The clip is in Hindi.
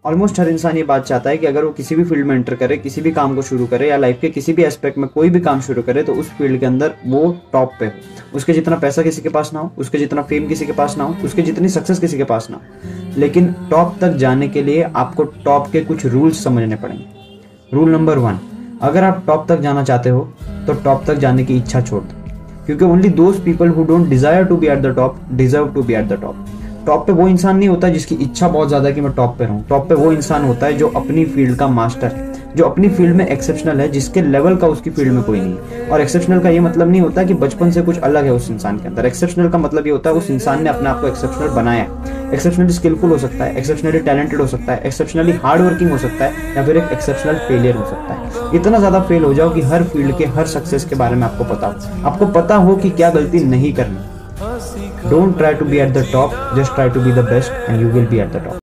ऑलमोस्ट हर इंसान ये बात चाहता है कि अगर वो किसी भी फील्ड में एंटर करे, किसी भी काम को शुरू करे या लाइफ के किसी भी एस्पेक्ट में कोई भी काम शुरू करे, तो उस फील्ड के अंदर वो टॉप पे हो। उसके जितना पैसा किसी के पास ना हो, उसके जितना फेम किसी के पास ना हो, उसके जितनी सक्सेस किसी के पास ना हो, लेकिन टॉप तक जाने के लिए आपको टॉप के कुछ रूल्स समझने पड़ेंगे। रूल नंबर 1, अगर आप टॉप तक जाना चाहते हो तो टॉप तक जाने की इच्छा छोड़ दो, क्योंकि only those people who don't desire to be at the top deserve to be at the top. Top पे वो इंसान नहीं होता जिसकी इच्छा बहुत ज्यादा है कि मैं टॉप पे रहूं। टॉप पे वो इंसान होता है जो अपनी फील्ड का मास्टर है, जो अपनी फील्ड में एक्सेप्शनल है, जिसके लेवल का उसकी फील्ड में कोई नहीं है। और एक्सेप्शनल का ये मतलब नहीं होता कि बचपन से कुछ अलग है उस इंसान के अंदर। एक्सेप्शनल का मतलब ये होता है उस इंसान ने अपने आप को एक्सेप्शनल बनाया है। एक्सेप्शनली स्किलफुल हो सकता है, एक्सेप्शनली टैलेंटेड हो सकता है, एक्सेप्शनली हार्ड वर्किंग हो सकता है, या फिर एक एक्सेप्शनल फेलियर हो सकता है। इतना ज्यादा फेल हो जाओ कि हर फील्ड के हर सक्सेस के बारे में आपको पता हो, आपको पता हो कि क्या गलती नहीं करनी। Don't try to be at the top, just try to be the best and you will be at the top.